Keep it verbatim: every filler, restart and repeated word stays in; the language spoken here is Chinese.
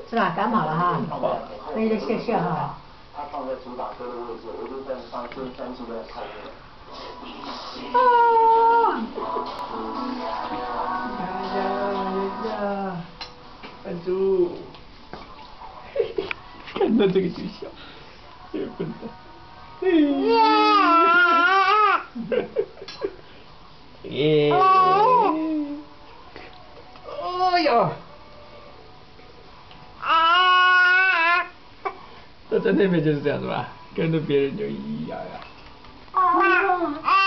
是吧？感冒了哈，所以得谢谢哈。 它放在主打车的位置，我就在放先三级的靠边。 啊！ 呀呀呀！按住！看到这个就笑，这个笨蛋。耶！哦哟！啊！那在那边就是这样子吧，跟着别人就咿咿呀呀。